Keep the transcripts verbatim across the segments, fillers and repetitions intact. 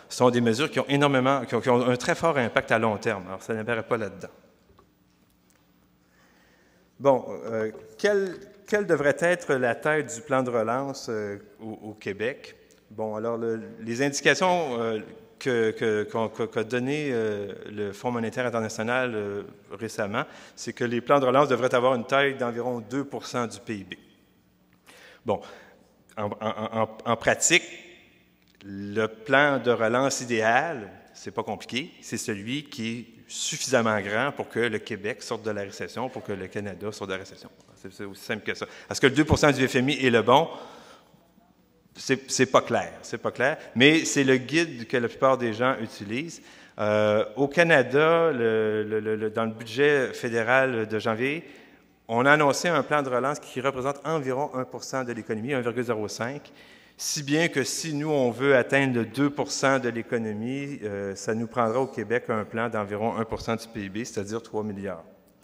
sont des mesures qui ont énormément, qui ont, qui ont un très fort impact à long terme. Alors, ça n'apparaît pas là-dedans. Bon, euh, quelle, quelle devrait être la taille du plan de relance euh, au, au Québec? Bon, alors, le, les indications euh, que, que, qu'a, qu'a donné euh, le Fonds monétaire international euh, récemment, c'est que les plans de relance devraient avoir une taille d'environ deux pour cent du P I B. Bon, en, en, en, en pratique, le plan de relance idéal, c'est pas compliqué, c'est celui qui est suffisamment grand pour que le Québec sorte de la récession, pour que le Canada sorte de la récession. C'est aussi simple que ça. Est-ce que le deux pour cent du F M I est le bon? C'est, c'est pas clair, c'est pas clair, mais c'est le guide que la plupart des gens utilisent. Euh, au Canada, le, le, le, dans le budget fédéral de janvier, on a annoncé un plan de relance qui représente environ un pour cent de l'économie, un virgule zéro cinq, si bien que si nous, on veut atteindre le deux pour cent de l'économie, euh, ça nous prendra au Québec un plan d'environ un pour cent du P I B, c'est-à-dire trois milliards.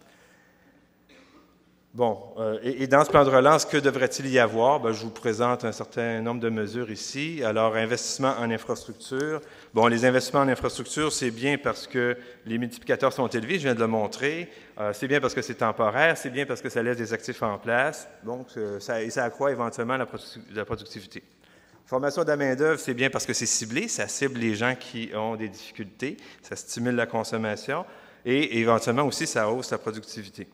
Bon, euh, et, et dans ce plan de relance, que devrait-il y avoir? Bien, je vous présente un certain nombre de mesures ici. Alors, investissement en infrastructure. Bon, les investissements en infrastructure, c'est bien parce que les multiplicateurs sont élevés, je viens de le montrer. Euh, c'est bien parce que c'est temporaire, c'est bien parce que ça laisse des actifs en place. Donc, euh, ça, et ça accroît éventuellement la, produ- la productivité. Formation de la main-d'œuvre, c'est bien parce que c'est ciblé, ça cible les gens qui ont des difficultés, ça stimule la consommation et éventuellement aussi, ça hausse la productivité.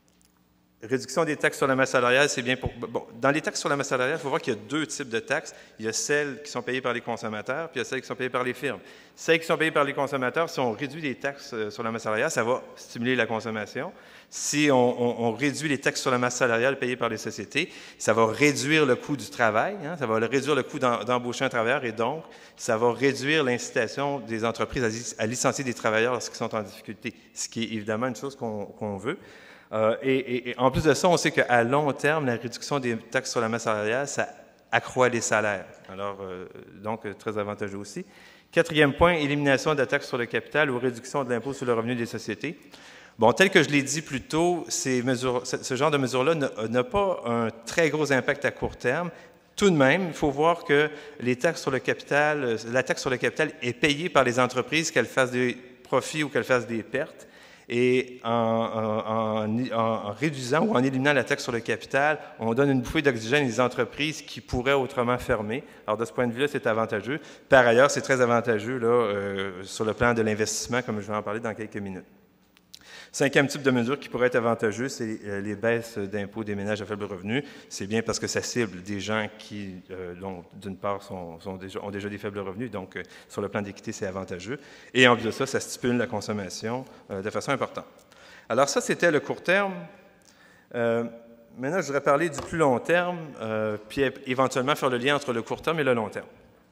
Réduction des taxes sur la masse salariale, c'est bien pour... Bon, dans les taxes sur la masse salariale, il faut voir qu'il y a deux types de taxes. Il y a celles qui sont payées par les consommateurs, puis il y a celles qui sont payées par les firmes. Celles qui sont payées par les consommateurs, si on réduit les taxes sur la masse salariale, ça va stimuler la consommation. Si on, on, on réduit les taxes sur la masse salariale payées par les sociétés, ça va réduire le coût du travail, hein, ça va réduire le coût d'em, d'embaucher un travailleur et donc, ça va réduire l'incitation des entreprises à, à licencier des travailleurs lorsqu'ils sont en difficulté, ce qui est évidemment une chose qu'on, qu'on veut. Euh, et, et, et en plus de ça, on sait qu'à long terme, la réduction des taxes sur la masse salariale, ça accroît les salaires. Alors, euh, donc, très avantageux aussi. Quatrième point, élimination de la taxe sur le capital ou réduction de l'impôt sur le revenu des sociétés. Bon, tel que je l'ai dit plus tôt, ces mesures, ce genre de mesures-là n'a pas un très gros impact à court terme. Tout de même, il faut voir que les taxes sur le capital, la taxe sur le capital est payée par les entreprises, qu'elles fassent des profits ou qu'elles fassent des pertes. Et en, en, en, en réduisant ou en éliminant la taxe sur le capital, on donne une bouffée d'oxygène aux entreprises qui pourraient autrement fermer. Alors, de ce point de vue-là, c'est avantageux. Par ailleurs, c'est très avantageux là, euh, sur le plan de l'investissement, comme je vais en parler dans quelques minutes. Cinquième type de mesure qui pourrait être avantageux, c'est euh, les baisses d'impôts des ménages à faible revenu. C'est bien parce que ça cible des gens qui, euh, dont, d'une part, sont, sont déjà, ont déjà des faibles revenus, donc euh, sur le plan d'équité, c'est avantageux. Et en plus de ça, ça stimule la consommation euh, de façon importante. Alors ça, c'était le court terme. Euh, maintenant, je voudrais parler du plus long terme, euh, puis éventuellement faire le lien entre le court terme et le long terme.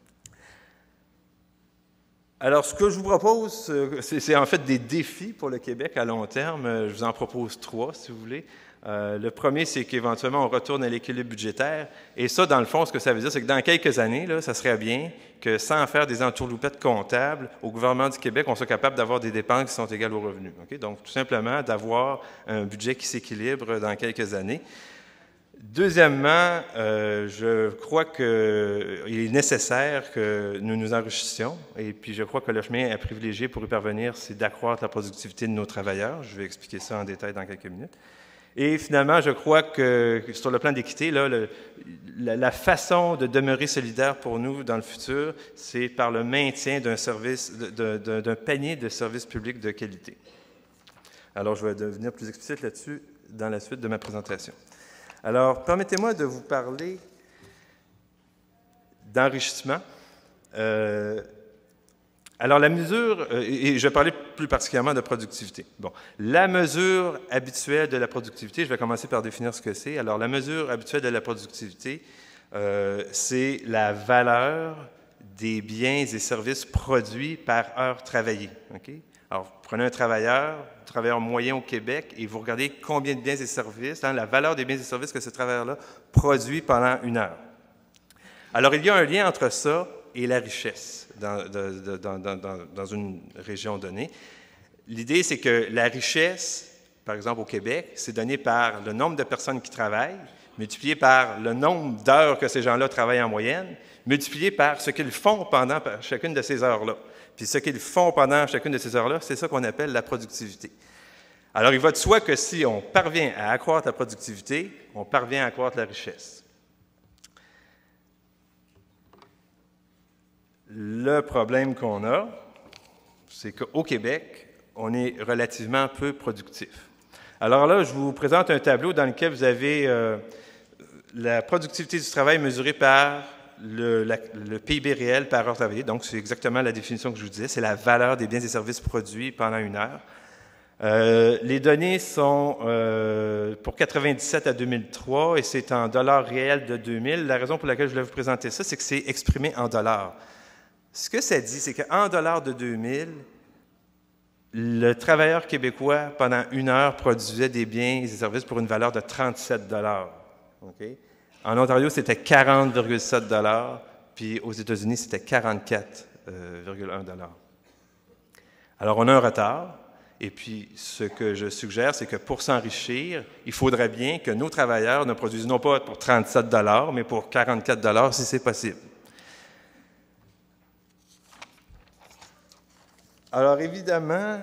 Alors, ce que je vous propose, c'est, c'est en fait des défis pour le Québec à long terme. Je vous en propose trois, si vous voulez. Euh, le premier, c'est qu'éventuellement, on retourne à l'équilibre budgétaire. Et ça, dans le fond, ce que ça veut dire, c'est que dans quelques années, là, ça serait bien que, sans faire des entourloupettes comptables, au gouvernement du Québec, on soit capable d'avoir des dépenses qui sont égales aux revenus. Okay? Donc, tout simplement, d'avoir un budget qui s'équilibre dans quelques années. Deuxièmement, euh, je crois qu'il est nécessaire que nous nous enrichissions et puis je crois que le chemin à privilégier pour y parvenir, c'est d'accroître la productivité de nos travailleurs. Je vais expliquer ça en détail dans quelques minutes. Et finalement, je crois que sur le plan d'équité, là, le, la, la façon de demeurer solidaire pour nous dans le futur, c'est par le maintien d'un service, de, de, d'un panier de services publics de qualité. Alors, je vais devenir plus explicite là-dessus dans la suite de ma présentation. Alors, permettez-moi de vous parler d'enrichissement. Euh, alors, la mesure, euh, et je vais parler plus particulièrement de productivité. Bon, la mesure habituelle de la productivité, je vais commencer par définir ce que c'est. Alors, la mesure habituelle de la productivité, euh, c'est la valeur des biens et services produits par heure travaillée. Okay? Alors, vous prenez un travailleur, un travailleur moyen au Québec, et vous regardez combien de biens et services, hein, la valeur des biens et services que ce travailleur-là produit pendant une heure. Alors, il y a un lien entre ça et la richesse dans, de, dans, dans, dans, dans une région donnée. L'idée, c'est que la richesse, par exemple au Québec, c'est donné par le nombre de personnes qui travaillent, multiplié par le nombre d'heures que ces gens-là travaillent en moyenne, multiplié par ce qu'ils font pendant chacune de ces heures-là. Puis ce qu'ils font pendant chacune de ces heures-là, c'est ça qu'on appelle la productivité. Alors, il va de soi que si on parvient à accroître la productivité, on parvient à accroître la richesse. Le problème qu'on a, c'est qu'au Québec, on est relativement peu productif. Alors là, je vous présente un tableau dans lequel vous avez euh, la productivité du travail mesurée par le, la, le P I B réel par heure travaillée. Donc, c'est exactement la définition que je vous disais. C'est la valeur des biens et services produits pendant une heure. Euh, les données sont euh, pour quatre-vingt-dix-sept à deux mille trois et c'est en dollars réels de deux mille. La raison pour laquelle je voulais vous présenter ça, c'est que c'est exprimé en dollars. Ce que ça dit, c'est qu'en dollars de deux mille, le travailleur québécois, pendant une heure, produisait des biens et des services pour une valeur de trente-sept dollars. Okay? En Ontario, c'était quarante virgule sept dollars, puis aux États-Unis, c'était quarante-quatre virgule un dollars. Alors, on a un retard, et puis ce que je suggère, c'est que pour s'enrichir, il faudrait bien que nos travailleurs ne produisent non pas pour trente-sept dollars, mais pour quarante-quatre dollars si c'est possible. Alors, évidemment,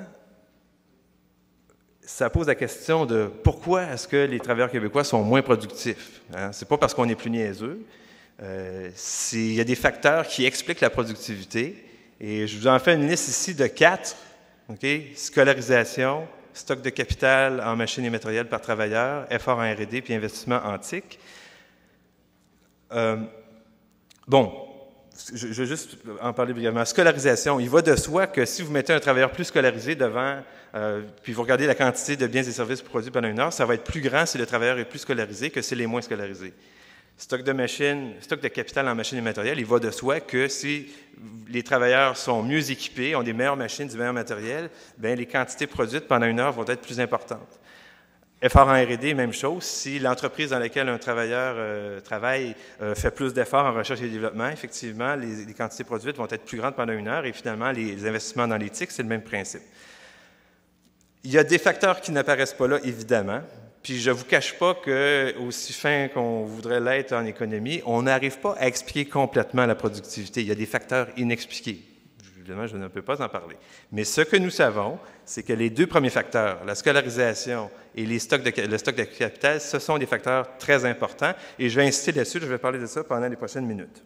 ça pose la question de pourquoi est-ce que les travailleurs québécois sont moins productifs? Hein? Ce n'est pas parce qu'on est plus niaiseux. Euh, il y a des facteurs qui expliquent la productivité. Et je vous en fais une liste ici de quatre. Okay? Scolarisation, stock de capital en machines et matériels par travailleur, effort en R et D puis investissement en T I C. Euh, bon. Je, je vais juste en parler brièvement. Scolarisation, il va de soi que si vous mettez un travailleur plus scolarisé devant, euh, puis vous regardez la quantité de biens et services produits pendant une heure, ça va être plus grand si le travailleur est plus scolarisé que s'il est moins scolarisé. Stock de machines, stock de capital en machines et matériels, il va de soi que si les travailleurs sont mieux équipés, ont des meilleures machines, du meilleur matériel, bien, les quantités produites pendant une heure vont être plus importantes. Effort en R et D, même chose. Si l'entreprise dans laquelle un travailleur euh, travaille euh, fait plus d'efforts en recherche et développement, effectivement, les, les quantités produites vont être plus grandes pendant une heure et finalement, les investissements dans les T I C, c'est le même principe. Il y a des facteurs qui n'apparaissent pas là, évidemment. Puis je ne vous cache pas que, aussi fin qu'on voudrait l'être en économie, on n'arrive pas à expliquer complètement la productivité. Il y a des facteurs inexpliqués. Évidemment, je ne peux pas en parler. Mais ce que nous savons, c'est que les deux premiers facteurs, la scolarisation et les stocks de, le stock de capital, ce sont des facteurs très importants. Et je vais insister là-dessus, je vais parler de ça pendant les prochaines minutes.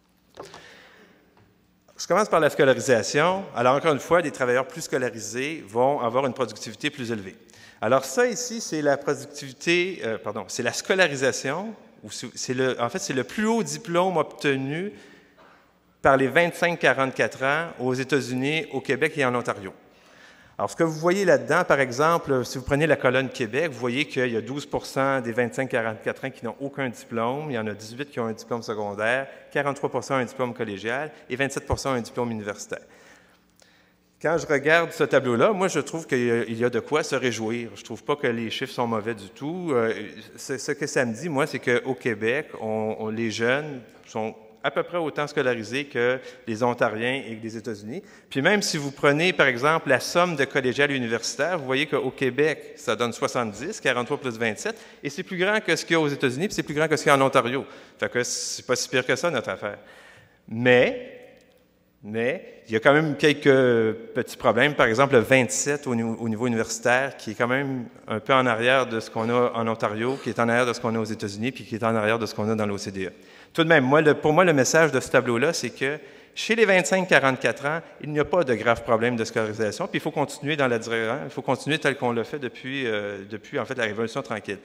Je commence par la scolarisation. Alors, encore une fois, les travailleurs plus scolarisés vont avoir une productivité plus élevée. Alors, ça ici, c'est la productivité, euh, pardon, c'est la scolarisation, ou c'est le, en fait, c'est le plus haut diplôme obtenu par les vingt-cinq à quarante-quatre ans aux États-Unis, au Québec et en Ontario. Alors, ce que vous voyez là-dedans, par exemple, si vous prenez la colonne Québec, vous voyez qu'il y a douze pour cent des vingt-cinq à quarante-quatre ans qui n'ont aucun diplôme, il y en a dix-huit qui ont un diplôme secondaire, quarante-trois pour cent ont un diplôme collégial et vingt-sept pour cent ont un diplôme universitaire. Quand je regarde ce tableau-là, moi, je trouve qu'il y a de quoi se réjouir. Je ne trouve pas que les chiffres sont mauvais du tout. Ce que ça me dit, moi, c'est qu'au Québec, on, on, les jeunes sont à peu près autant scolarisés que les Ontariens et les États-Unis. Puis même si vous prenez, par exemple, la somme de collégial et universitaire, vous voyez qu'au Québec, ça donne soixante-dix, quarante-trois plus vingt-sept, et c'est plus grand que ce qu'il y a aux États-Unis, puis c'est plus grand que ce qu'il y a en Ontario. Fait que c'est pas si pire que ça, notre affaire. Mais, mais, il y a quand même quelques petits problèmes. Par exemple, le vingt-sept au niveau, au niveau universitaire, qui est quand même un peu en arrière de ce qu'on a en Ontario, qui est en arrière de ce qu'on a aux États-Unis, puis qui est en arrière de ce qu'on a dans l'O C D E. Tout de même, moi, le, pour moi, le message de ce tableau-là, c'est que chez les vingt-cinq à quarante-quatre ans, il n'y a pas de graves problèmes de scolarisation, puis il faut continuer dans la direction, il faut continuer tel qu'on l'a fait depuis, euh, depuis, en fait, la Révolution tranquille.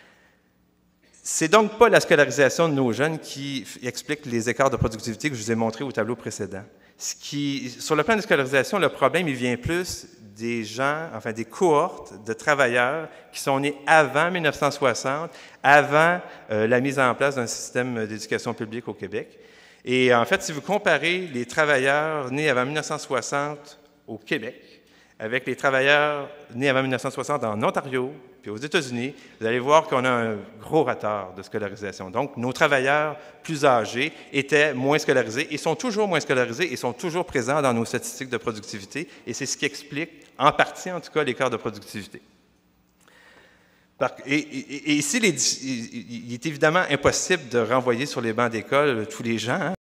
C'est donc pas la scolarisation de nos jeunes qui explique les écarts de productivité que je vous ai montrés au tableau précédent. Ce qui, sur le plan de scolarisation, le problème, il vient plus des gens, enfin des cohortes de travailleurs qui sont nés avant mille neuf cent soixante, avant euh, la mise en place d'un système d'éducation publique au Québec. Et en fait, si vous comparez les travailleurs nés avant mille neuf cent soixante au Québec avec les travailleurs nés avant mille neuf cent soixante en Ontario puis aux États-Unis, vous allez voir qu'on a un gros retard de scolarisation. Donc, nos travailleurs plus âgés étaient moins scolarisés et sont toujours moins scolarisés et sont toujours présents dans nos statistiques de productivité. Et c'est ce qui explique, en partie en tout cas, l'écart de productivité. Par- et, et- et ici, les- il il est évidemment impossible de renvoyer sur les bancs d'école tous les gens, hein.